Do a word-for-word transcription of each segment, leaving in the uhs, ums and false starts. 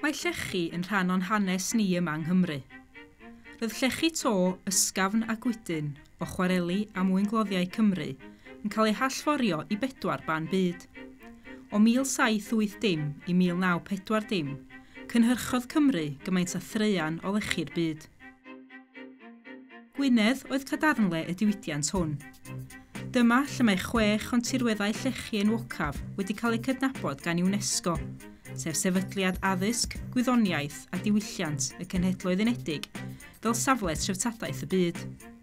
Mae llechi yn rhan o'n hanes ni yma yng Nghymru. Roedd llechi to, ysgafn a gwydyn o chwareli a mwyngloddiau Cymru yn cael ei hallforio i bedwar ban byd. O mil saith wyth dim i mil naw pedwar dim, cynhyrchodd Cymru gymaint a threian o lechi'r byd. Gwynedd oedd cadarnle y diwydiant hwn. Dyma lle mae chwech o'n tirweddau llechi enwocaf wedi cael eu cydnabod gan UNESCO, sef Sefydliad Addysg, Gwyddoniaeth a Diwylliant y Cenhedloedd Unedig fel safle treftadaeth y byd.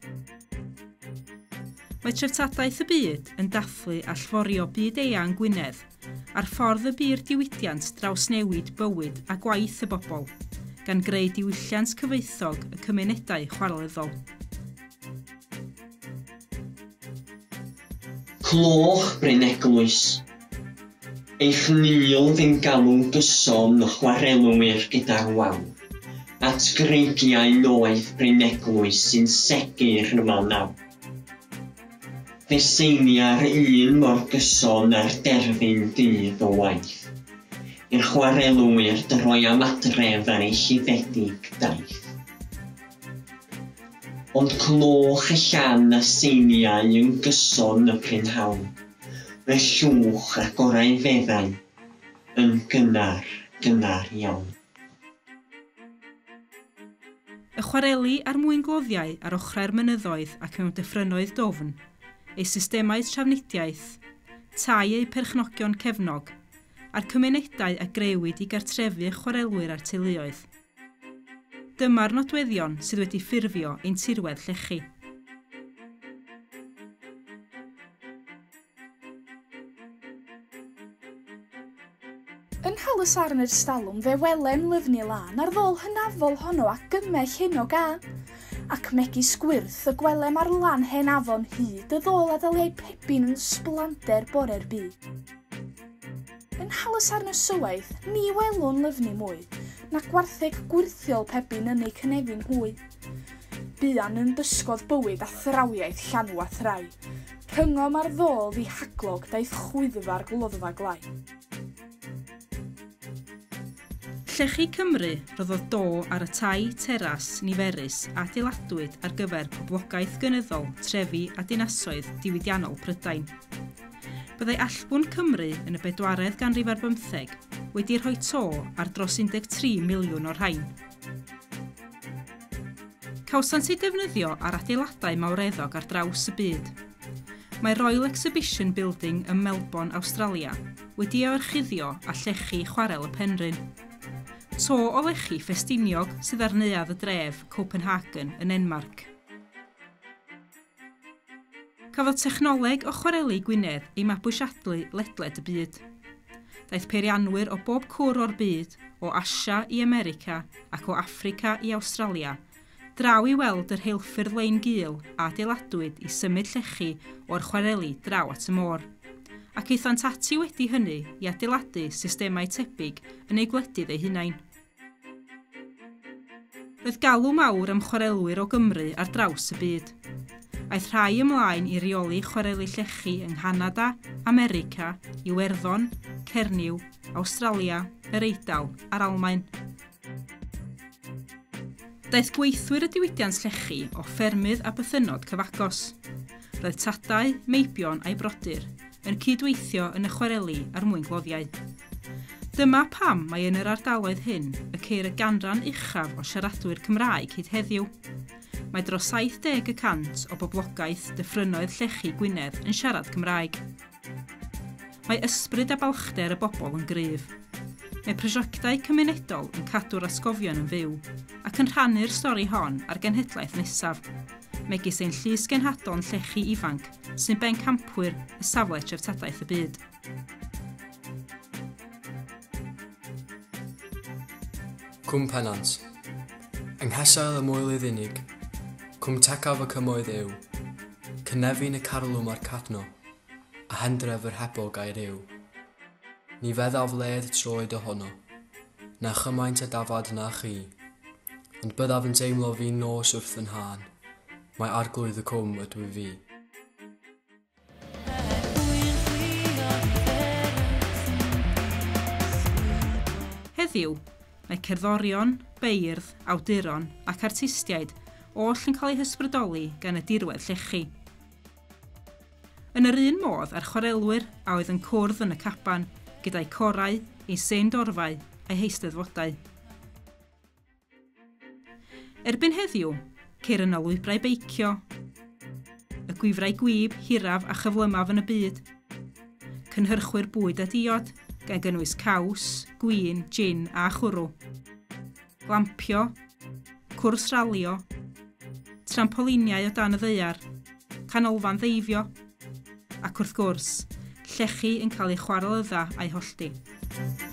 Mae treftadaeth y byd yn dathlu allforio byd eang Gwynedd ar ffordd y by'r diwydiant drawsnewid bywyd a gwaith y bobl, gan greu diwylliant cyfoethog y cymunedau chwarelyddol. Cloch Bryn Eglwys. Eich nil fy'n galw gyson y chwarelwyr gyda'r waw, at greigiau noeth Bryn Eglwys sy'n segur yma naw. Fe seinia'r un mor gyson ar derfyn dydd o waith, i'r chwarelwyr droi am adref ar eich hifedig daith. Ond cloch y llan a seiniau yn gyson y prynhawn, fe llwch ac orau feddau yn gynnar, gynnar iawn. Y chwareli a'r mwyngloddiau ar ochrau'r mynyddoedd ac mewn dyffrynoedd dofn, eu systemau trafnidiaeth, tai eu perchnogion cefnog, a'r cymunedau a grewyd i gartrefu chwarelwyr a'r teuluoedd. Dyma'r nodweddion sydd wedi ffurfio ein tirwedd llechi. Yn halys arn yr stalwm fe welem lyfni lan ar ddol hynafol honno ac gymell hyn o gan, ac megis gwyrth y gwelem ar lan hen afon hyd y ddol a ddaliau pebyn yn sblander bore'r byd. Yn halys arn y sywaith, ni welwn lyfni mwy, na gwartheg gwirthiol pebyn yn ei cynefin hwy. Buan yn dysgodd bywyd a thrawiaeth llanw a thrai, rhyngom ar ddol ddi haglog daeth chwyddfa'r gloddfa glai. Llechi Cymru roddodd do ar y tai teras niferus a adeiladwyd ar gyfer poblogaeth gynyddol, trefi a dinasoedd diwydiannol Prydain. Byddai allbwn Cymru yn y bedwaredd ganrif ar bymtheg wedi rhoi to ar dros un deg tri miliwn o'r rhain. Cawsant ei defnyddio ar adeiladau mawreddog ar draws y byd. Mae Royal Exhibition Building ym Melbourne, Awstralia wedi ei orchuddio a llechi chwarel y Penrhyn. To o lechi ffestiniog sydd ar neuadd y dref Copenhagen yn Enmarc. Cafodd technoleg o chwareli Gwynedd ei mabwysiadlu ledled y byd. Daeth peirianwyr o bob cwr o'r byd, o Asia i America ac o Affrica i Awstralia, draw i weld yr rheilffyrdd lein gul a adeiladwyd i symud llechi o'r chwareli draw at y môr, ac eithant ati wedi hynny i adeiladu systemau tebyg yn ei gwledydd eu hunain. Roedd galw mawr am chwarelwyr o Gymru ar draws y byd. Aeth rhai ymlaen i reoli chwareli llechi yng Nghanada, America, Iwerddon, Cernyw, Awstralia, yr Eidal a'r Almaen. Daeth gweithwyr y diwydiant llechi o ffermydd a bythynod cyfagos. Roedd tadau, meibion a'i brodyr yn cydweithio yn y chwareli a'r mwyngloddiau. Dyma pam mae yn yr ardaloedd hyn y ceir y ganran uchaf o siaradwyr Cymraeg hyd heddiw. Mae dros saith deg y cant o boblogaeth dyffrynoedd llechi Gwynedd yn siarad Cymraeg. Mae ysbryd a balchder y bobl yn gryf. Mae prosiectau cymunedol yn cadw'r atgofion yn fyw ac yn rhannu'r stori hon ar genhedlaeth nesaf, megis ein llys genhadon llechi ifanc sy'n bencampwyr y safle treftadaeth y byd. Cwm Pennant. Yng nghesail y mwylydd unig, cwm tecaf y cymoedd yw, cynefin y carlwm a'r cadno, a hendref yr hebog a'i ryw. Ni feddaf led troed ohono, na chymaint y dafad na chi, ond byddaf yn teimlo fi nos wrth yn hân, mae arglwydd y cwm ydw i fi. Heddiw, Mae cerddorion, beirdd, awduron ac artistiaid oll yn cael eu hysbrydoli gan y dirwedd llechi. Yn yr un modd ar chwarelwyr a oedd yn cwrdd yn y caban gyda'i corau, ei sen dorfau a'i heisteddfodau. Erbyn heddiw, ceir yna lwybrau beicio, y gwifrau gwyb, hiraf a chyflymaf yn y byd, cynhyrchwyr bwyd a diod, gan gynnwys caws, gwin, gin a chwrw, glampio, cwrs ralio, trampoliniau o dan y ddaear, canolfan ddeifio, ac wrth gwrs, llechi yn cael ei chwarelydda a'i hollti.